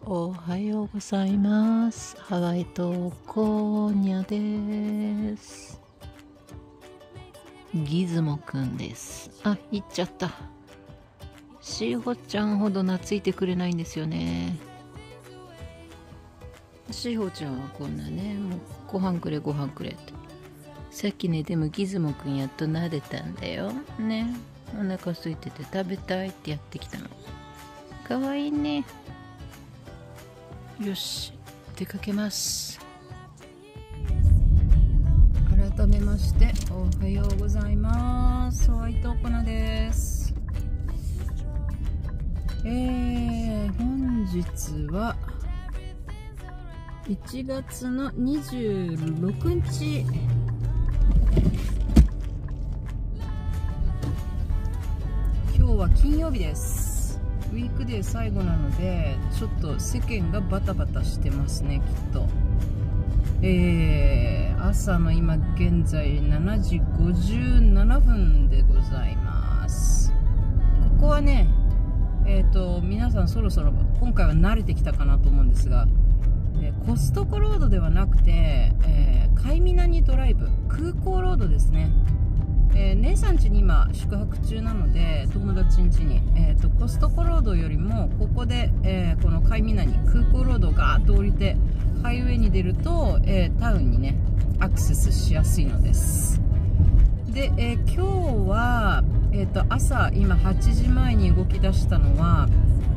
おはようございます。ハワイ島コーニャです。ギズモくんです。あ、行っちゃった。シーホちゃんほど懐いてくれないんですよね。シーホちゃんはこんなね、もうご飯くれご飯くれって。さっきね、でもギズモくんやっと撫でたんだよ。ね。お腹空いてて食べたいってやってきたの。かわいいね。よし、出かけます。改めましておはようございます。ホワイトコナです。本日は1月の26日今日は金曜日です。ウィークデー最後なのでちょっと世間がバタバタしてますね、きっと。朝の今現在7時57分でございます。ここはね、皆さんそろそろ今回は慣れてきたかなと思うんですが、コストコロードではなくて、カイミナニドライブ空港ロードですね。姉さん家に今宿泊中なので、友達ん家に、コストコロードよりもここで、このカイミナニ空港ロードをガーッと降りてハイウェイに出ると、タウンにねアクセスしやすいのです。で、今日は、朝今8時前に動き出したのは、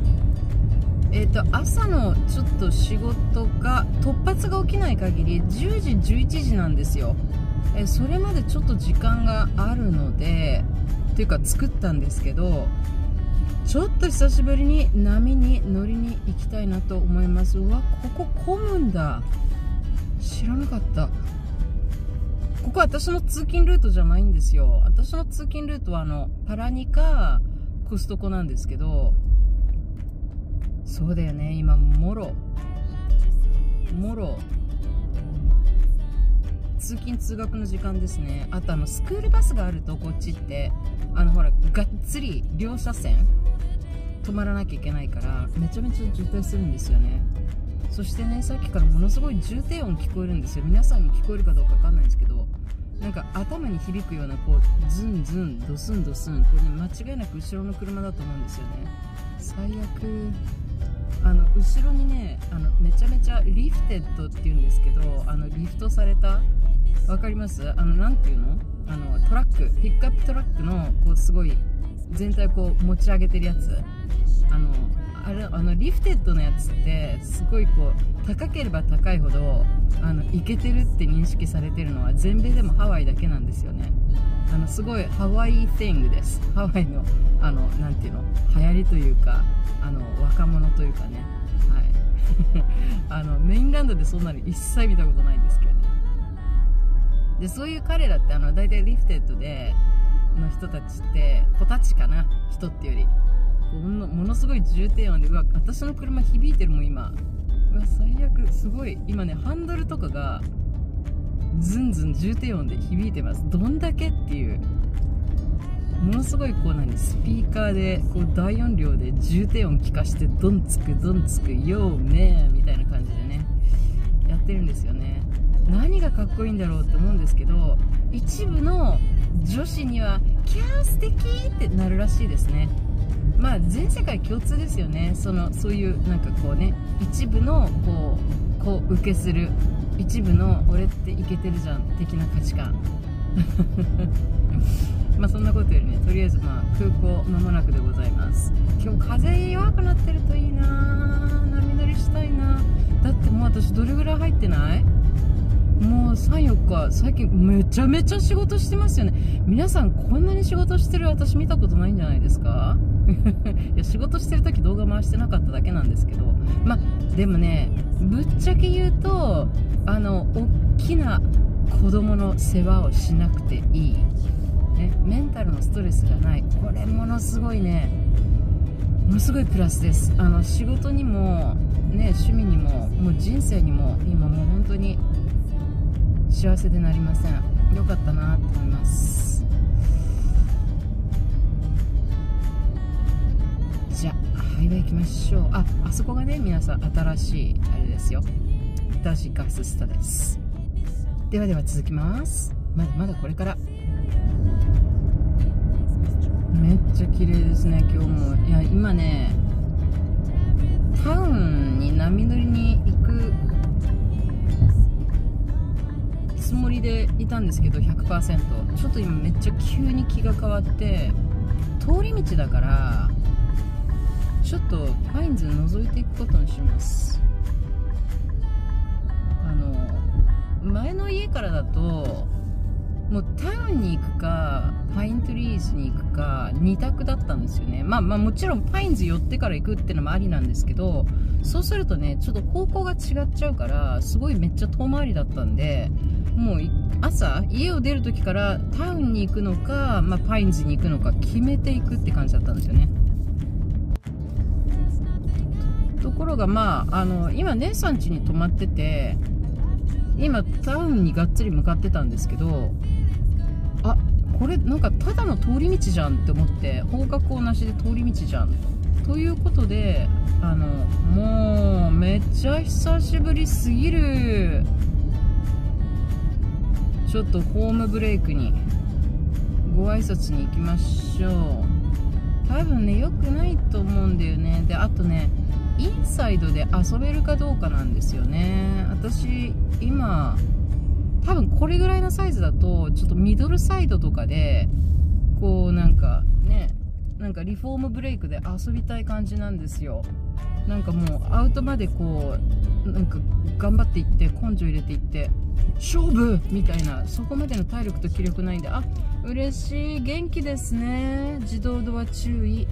朝のちょっと仕事が突発が起きない限り10時11時なんですよ。それまでちょっと時間があるのでっていうか作ったんですけど、ちょっと久しぶりに波に乗りに行きたいなと思います。うわ、ここ混むんだ、知らなかった。ここ私の通勤ルートじゃないんですよ。私の通勤ルートはパラニかコストコなんですけど、そうだよね、今もろ通勤通学の時間ですね。あとスクールバスがあるとこっちってほらがっつり両車線止まらなきゃいけないからめちゃめちゃ渋滞するんですよね。そしてね、さっきからものすごい重低音聞こえるんですよ。皆さんに聞こえるかどうかわかんないんですけど、なんか頭に響くようなこうズンズンドスンドスン、これね間違いなく後ろの車だと思うんですよね。最悪。後ろにねめちゃめちゃリフテッドっていうんですけど、リフトされた、わかります？なんていうの、トラック、ピックアップトラックのこうすごい全体をこう持ち上げてるやつ、リフテッドのやつってすごいこう高ければ高いほどイケてるって認識されてるのは全米でもハワイだけなんですよね。すごいハワイティングです。ハワイのなんていうの、流行りというか若者というかね、はいメインランドでそんなの一切見たことないんですけどね。でそういう彼らって大体リフテッドでの人たちって子たちかな、人っていうよりものすごい重低音で、うわ私の車響いてるもん今。うわ最悪。すごい今ねハンドルとかがズンズン重低音で響いてます。どんだけっていう、ものすごいこうスピーカーでこう大音量で重低音聞かしてドンつくヨーメーみたいな感じでねやってるんですよね。何がかっこいいんだろうって思うんですけど、一部の女子にはキャー素敵ってなるらしいですね。まあ全世界共通ですよね。そういうなんかこうね、一部のこう受けする一部の俺ってイケてるじゃん的な価値観まあそんなことよりね、とりあえず空港間もなくでございます。今日風弱くなってるといいな、波乗りしたいな。だってもう私どれぐらい入ってない？もう3、4日最近めちゃめちゃ仕事してますよね。皆さんこんなに仕事してる私見たことないんじゃないですかいや仕事してる時動画回してなかっただけなんですけど、まあでもねぶっちゃけ言うと大きな子供の世話をしなくていい、ね、メンタルのストレスがない、これものすごいね、ものすごいプラスです。仕事にもね趣味にももう人生にも今もう本当に幸せでなりません。よかったなと思います。じゃあバイバイ行きましょう。あそこがね、皆さん新しいあれですよ、ダジガススタです。ではでは続きます。まだまだこれから。めっちゃ綺麗ですね、今日も。いや、今ね、タウンに波乗りに行くつもりでいたんですけど 100%。 ちょっと今めっちゃ急に気が変わって、通り道だからちょっとパインズ覗いていくことにします。前の家からだともうタウンに行くかパイントリーズに行くか2択だったんですよね。まあもちろんパインズ寄ってから行くってのもありなんですけど、そうするとね、ちょっと方向が違っちゃうから、すごいめっちゃ遠回りだったんで、もう朝家を出る時からタウンに行くのか、パインズに行くのか決めていくって感じだったんですよね。ところが今姉さん家に泊まってて、今タウンにがっつり向かってたんですけど、これなんかただの通り道じゃんって思って、方角をなしで通り道じゃんということで、もうめっちゃ久しぶりすぎる。ちょっとホームブレイクにご挨拶に行きましょう。多分ね、良くないと思うんだよね。で、あとね、インサイドで遊べるかどうかなんですよね。私今多分これぐらいのサイズだと、ちょっとミドルサイドとかでこうなんかリフォームブレイクで遊びたい感じなんですよ。なんかもうアウトまでこうなんか頑張っていって、根性入れていって勝負みたいな、そこまでの体力と気力ないんで。嬉しい、元気ですね。自動ドア注意。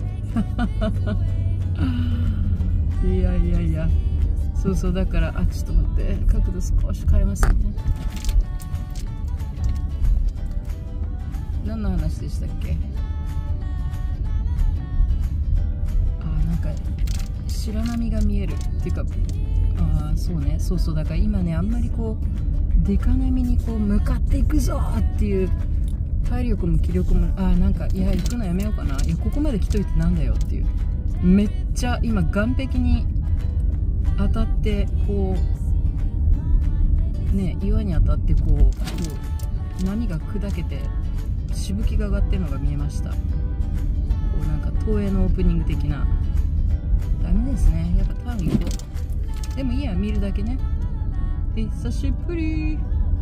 いやそうだから、ちょっと待って、角度少し変えますね。何の話でしたっけ。なんか白波が見えるっていうか、そうね、そうだから今ね、あんまりこうデカ波にこう向かっていくぞっていう体力も気力も、なんかいや行くのやめようかな、いやここまで来といてなんだよっていう、めっちゃ今岸壁に当たって、こうね、岩に当たってこう波が砕けてしぶきが上がってるのが見えました。こうなんか東映のオープニング的な。ダメですね、やっぱタウン行こう。でもいいや、見るだけね。久しぶり。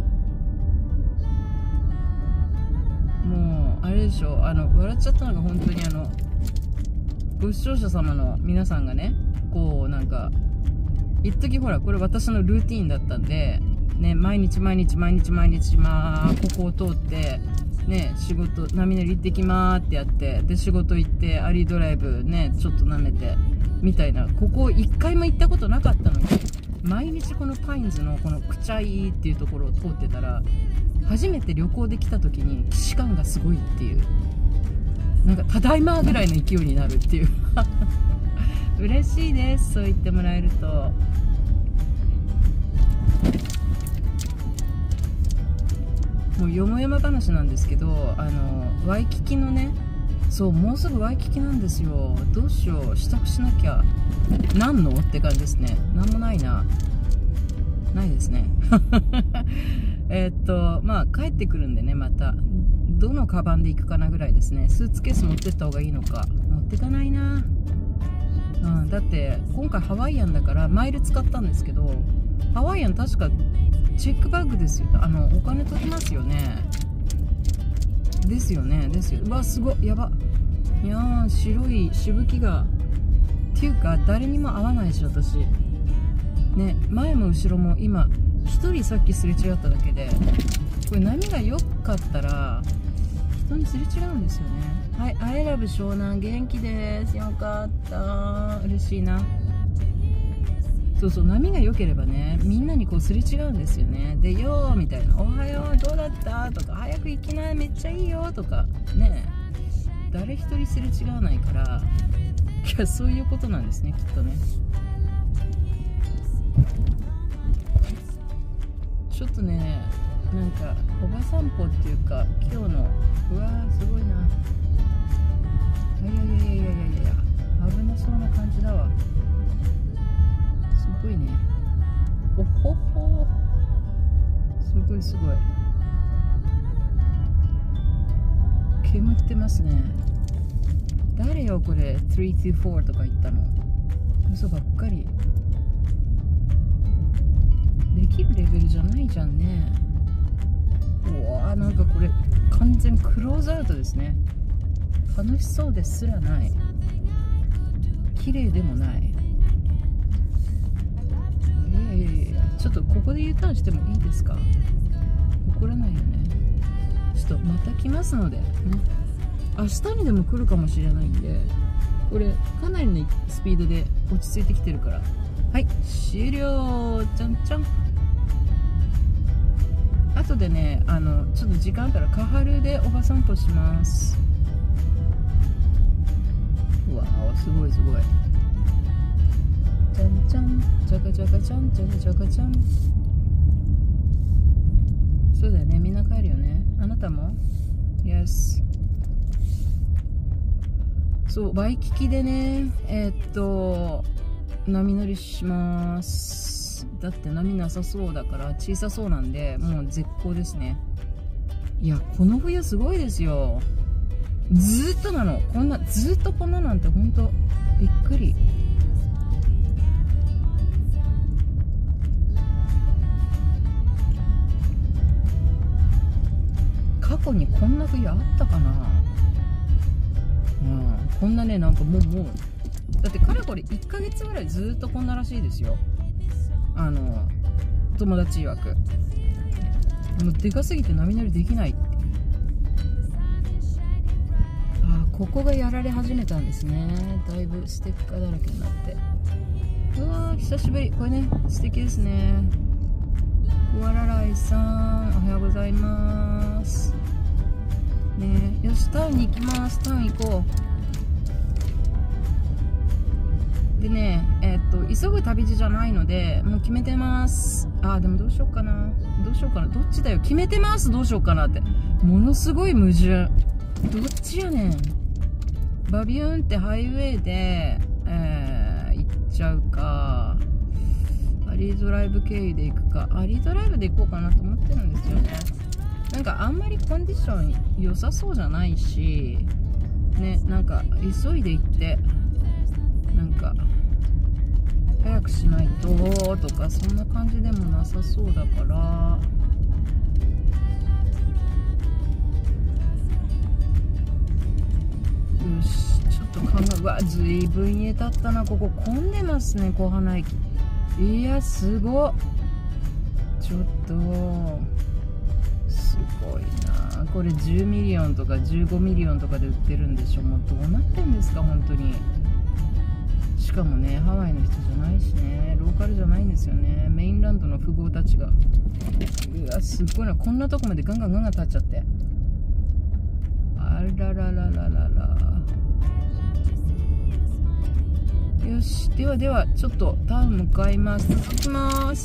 もうあれでしょ、笑っちゃったのが本当にご視聴者様の皆さんがね、こうなんか一時ほら、これ私のルーティーンだったんでね、毎日ここを通ってね、仕事波乗り行ってきまーってやって、で仕事行ってアリードライブね、ちょっと舐めてみたいな、ここ1回も行ったことなかったのに、毎日このパインズのこのクチャイっていうところを通ってたら、初めて旅行できた時に既視感がすごいっていう、なんかただいまぐらいの勢いになるっていう嬉しいです、そう言ってもらえると。もうよもやま話なんですけど、ワイキキのね、そう、もうすぐワイキキなんですよ。どうしよう、支度しなきゃ。なんのって感じですね。なんもないな。ないですね。帰ってくるんでね、また。どのカバンで行くかなぐらいですね。スーツケース持ってった方がいいのか。持ってかないな。だって今回ハワイアンだからマイル使ったんですけど、ハワイアン確かチェックバッグですよ。お金取りますよね。ですよ。うわ、すごい、やば。いやー、白いしぶきが。っていうか、誰にも会わないし、私。ね、前も後ろも今、一人さっきすれ違っただけで、これ波が良かったら、人にすれ違うんですよね。はい、アイラブ湘南、元気です。よかった。嬉しいな。そう、波が良ければね、みんなにこうすれ違うんですよね。で、よーみたいな、おはよう、どうだったとか、早く行きない、めっちゃいいよとか、ね、誰一人すれ違わないから、いや、そういうことなんですね、きっとね。ちょっとね、なんか、おば散歩っていうか、今日の、うわー、すごいな。いや、 危なそうな感じだわ。すごいね。おほほ、すごいすごい煙ってますね。誰よこれ324とか言ったの。嘘ばっかり。できるレベルじゃないじゃんね。うわー、なんかこれ完全クローズアウトですね。楽しそうですらない、綺麗でもない。ちょっとここで U ターンしてもいいですか。怒らないよね。ちょっとまた来ますのでね、明日にでも来るかもしれないんで、これかなりのスピードで落ち着いてきてるから。はい、終了。ちゃんちゃん。あとでね、ちょっと時間あったらカハルでおば散歩します。うわー、すごいすごい。じゃんじゃん、じゃかじゃかちゃん、じゃかじゃかちゃん。そうだよね、みんな帰るよね。あなたも Yes。 そう、ワイキキでね、波乗りします。だって波なさそうだから、小さそうなんで、もう絶好ですね。いや、この冬すごいですよ。ずーっとなの。ずーっとこんななんてほんとびっくり。過去にこんな冬あったかな。こんなね、なんかもうだってかれこれ1ヶ月ぐらいずーっとこんならしいですよ。友達曰く。もうでかすぎて波乗りできないって。ここがやられ始めたんですね。だいぶステッカーだらけになって。うわー、久しぶり。これね、素敵ですね。わららいさん、おはようございます。ね、よし、タウンに行きます。タウン行こう。でね、急ぐ旅路じゃないので、もう決めてます。でもどうしようかな。どっちだよ。決めてます。どうしようかなって。ものすごい矛盾。どっちやねん。バビューンってハイウェイで、行っちゃうか、アリードライブ経由で行くか。アリードライブで行こうかなと思ってるんですよね。なんかあんまりコンディション良さそうじゃないしね、なんか急いで行ってなんか早くしないととか、そんな感じでもなさそうだから、よし、ちょっと考え。うわ、ずいぶん家経ったな。ここ混んでますね、小花駅。いや、すごっ。ちょっとすごいな。これ10ミリオンとか15ミリオンとかで売ってるんでしょ。もうどうなってんですか本当に。しかもね、ハワイの人じゃないしね、ローカルじゃないんですよね。メインランドの富豪たちが。うわ、すごいな。こんなとこまでガンガン立っちゃって。あらららららら。よし、ではではちょっとタウン向かいます。行きます。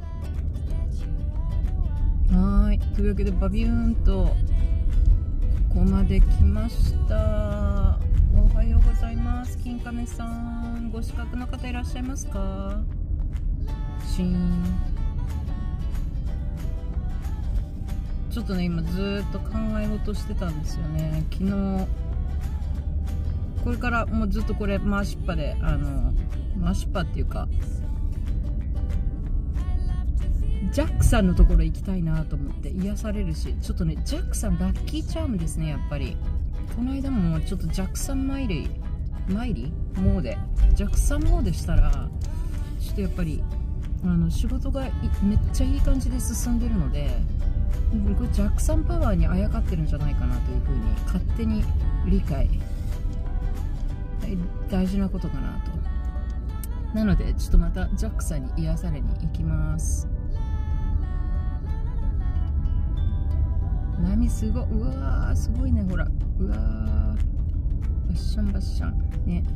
というわけでバビューンとここまで来ました。おはようございます。金亀さん、ご資格の方いらっしゃいますか。シーン。ちょっとね、今ずーっと考え事してたんですよね。昨日これからもうずっとこれ回しっぱで、回しっぱっていうかジャックさんのところ行きたいなと思って。癒されるし、ちょっとね、ジャックさんラッキーチャームですね、やっぱり。この間もちょっとジャックさん参りモーデジャックさんモーデしたら、ちょっとやっぱり仕事がめっちゃいい感じで進んでるので、これジャックさんパワーにあやかってるんじゃないかなというふうに勝手に理解。大事なことかなと。なのでちょっとまたジャックさんに癒されに行きます。波すごい。うわー、すごいね、ほら。うわー、バッシャンバッシャンね。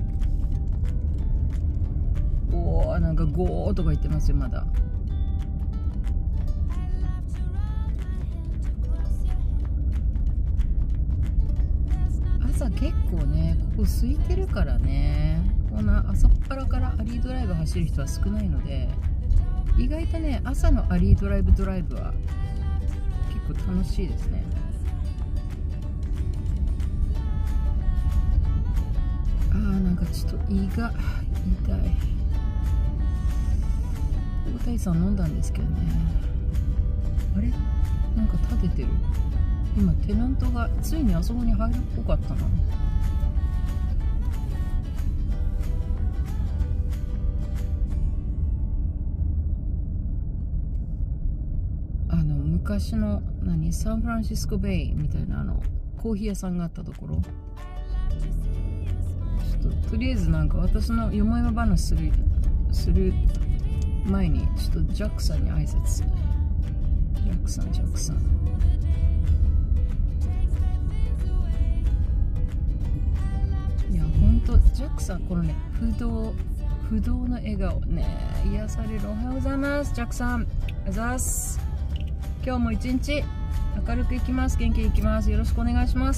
おー、なんかゴーとか言ってますよ、まだ。 朝結構ねここ空いてるからね、こんな朝っぱらからアリードライブ走る人は少ないので、意外とね朝のアリードライブは結構楽しいですね。なんかちょっと胃が痛い。大谷さん飲んだんですけどね。あれなんか立ててる。今テナントがついにあそこに入るっぽかったな。昔のサンフランシスコベイみたいなコーヒー屋さんがあったところ、ちょっととりあえずなんか私のよもやま話する前にちょっとジャックさんに挨拶。ジャックさんいやほんとジャックさん、このね不動の笑顔ね、癒される。おはようございます、ジャックさん。おはようございます。今日も一日明るくいきます。元気にいきます。よろしくお願いします。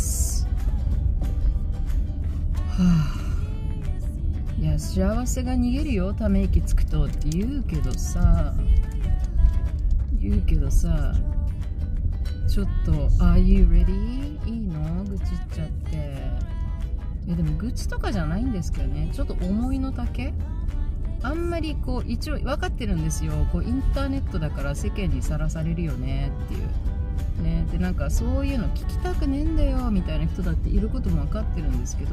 いや幸せが逃げるよ、ため息つくとって言うけどさ、ちょっと Are you ready? いいの愚痴っちゃって。いやでも愚痴とかじゃないんですけどね、ちょっと思いの丈、あんまりこう一応分かってるんですよ。こうインターネットだから世間にさらされるよねっていうね。でなんかそういうの聞きたくねえんだよみたいな人だっていることも分かってるんですけど、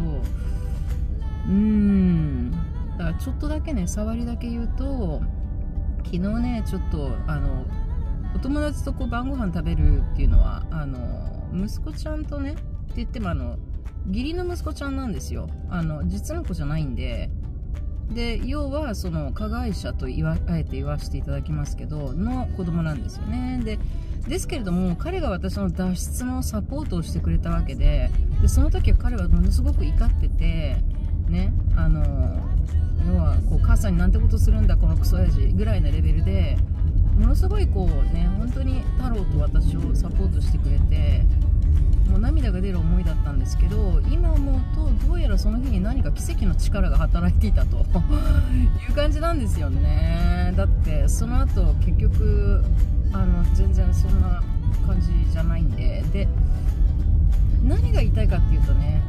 だからちょっとだけね触りだけ言うと、昨日ねちょっとお友達とこう晩ご飯食べるっていうのは息子ちゃんとねって言っても義理の息子ちゃんなんですよ。実の子じゃないんで。で要はその加害者とあえて言わせていただきますけどの子供なんですよね。ですけれども彼が私の脱出のサポートをしてくれたわけで、その時は彼はものすごく怒っててね、要はこう母さんになんてことするんだこのクソ親父ぐらいなレベルで、ものすごいこうね本当に太郎と私をサポートしてくれて、もう涙が出る思いだったんですけど、今思うとどうやらその日に何か奇跡の力が働いていたという感じなんですよね。だってその後結局全然そんな感じじゃないんで、何が言いたいかっていうとね、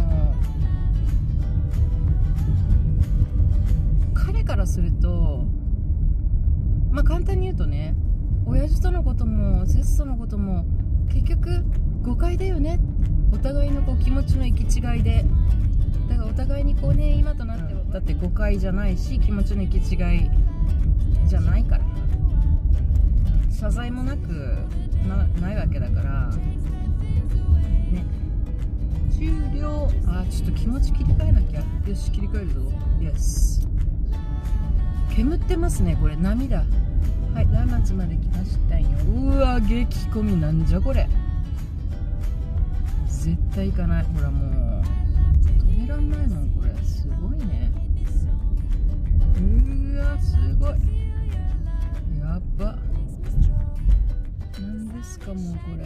彼からすると簡単に言うとね、親父とのこともセスとのことも結局誤解だよね。お互いのこう気持ちの行き違いで、だからお互いにこうね今となってはだって誤解じゃないし気持ちの行き違いじゃないから、謝罪もなくないわけだからね。終了。ちょっと気持ち切り替えなきゃ。よし切り替えるぞ。イエス。煙ってますねこれ。涙。はい、ラーマツまで来ましたよ。うわ激込みなんじゃこれ。絶対行かない。ほらもう止めらんないもんこれ。すごいね。うわすごい。やば。なんですかもうこれ。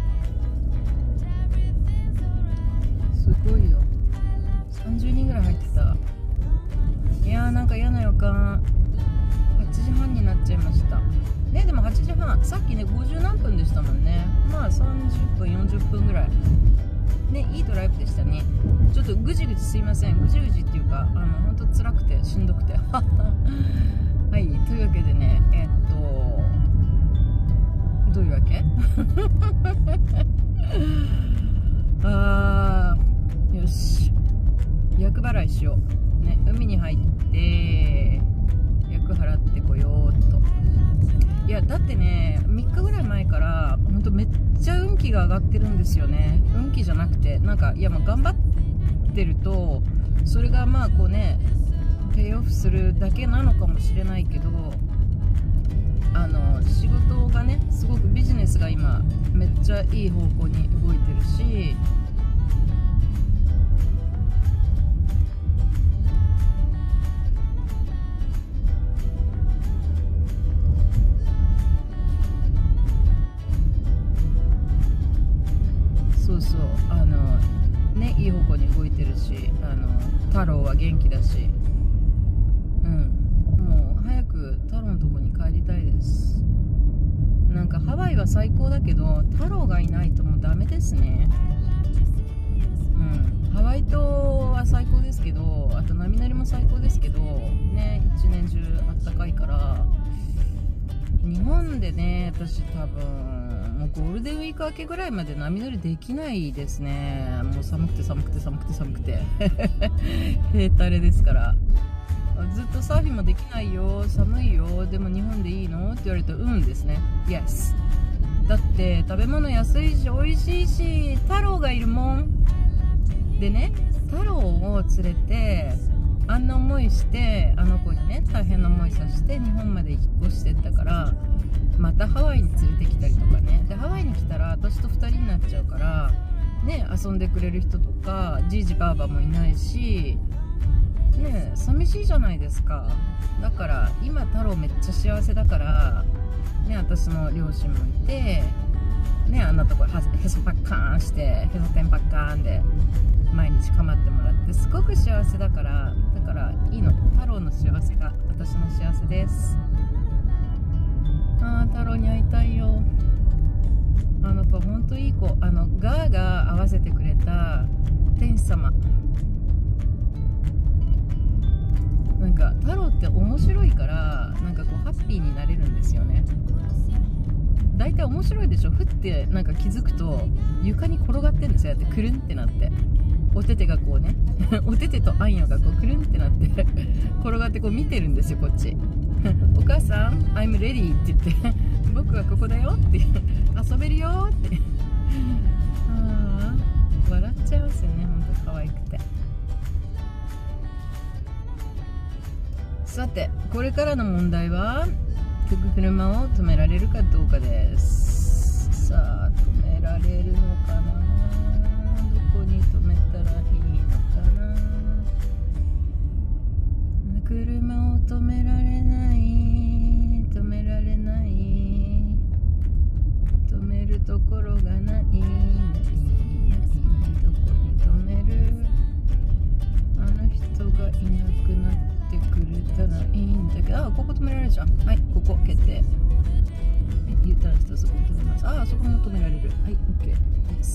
すごいよ。30人ぐらい入ってた。いやーなんか嫌な予感。8時半になっちゃいましたね。でも8時半、さっきね50何分でしたもんね。30分40分ぐらいね、いいドライブでしたね。ちょっとぐじぐじすいません。ぐじぐじっていうかほんと辛くてしんどくてはい、というわけでねどういうわけよし厄払いしようね。海に入って厄払ってこようっと。いやだってね3日ぐらい前からほんとめっちゃ運気が上がってるんですよね。運気じゃなくてなんかいや頑張ってるとそれがこうねペイオフするだけなのかもしれないけど、仕事がねすごくビジネスが今めっちゃいい方向に動いてるし、そういい方向ハワイは最高だけど太郎がいないともうダメですね。ハワイ島は最高ですけど、あと波乗りも最高ですけどね、一年中あったかいから、日本でね、私多分もうゴールデンウィーク明けぐらいまで波乗りできないですね。もう寒くて寒くて寒くて寒くてへーたれですから。ずっとサーフィンもできないよ、寒いよ、でも日本でいいのって言われるとうんですね。 Yes。 だって食べ物安いし美味しいし太郎がいるもん。でね、太郎を連れてあんな思いして、あの子にね大変な思いさせて日本まで引っ越してったから、またハワイに連れてきたりとかね。でハワイに来たら私と2人になっちゃうからね、遊んでくれる人とかじいじばあばもいないしね、寂しいじゃないですか。だから今太郎めっちゃ幸せだからね、私の両親もいてね、あんなとこへそパッカーンしてへそ天パッカーンで毎日構ってもらってすごく幸せだから、だからいいの。太郎の幸せが私の幸せです。あー、太郎に会いたいよ。あの子ほんといい子。ガーが合わせてくれた天使様。なんか太郎って面白いから、なんかこうハッピーになれるんですよね。大体面白いでしょ。ふってなんか気づくと床に転がってんですよ。やってくるんってなって、おててがこうねおててとあんよがこうくるんってなって転がってこう見てるんですよ、こっちお母さん I'm ready って言って僕はここだよって遊べるよってあー笑っちゃいますよね、ほんと可愛くて。さてこれからの問題は車を止められるかどうかです。さあ止められるのかな、どこに止めたらいいのかな。車を止められない、止められない、止めるところがない、ない、ない、どこに止める。あの人がいなくなってくれたらいいんだけど、あ、ここ止められるじゃん。はい、ここ決定。U ターンしてそこに止めます。あ、そこも止められる。はい、OK です。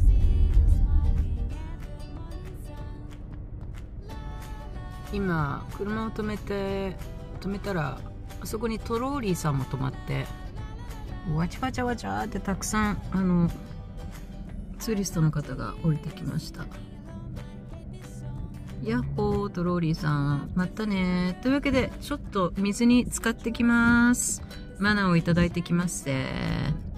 今車を止めたら、あそこにトローリーさんも止まって、わちゃわちゃわちゃってたくさんツーリストの方が降りてきました。ヤッホー、トローリーさんまたね。というわけでちょっと水に浸かってきます。マナーをいただいてきますね。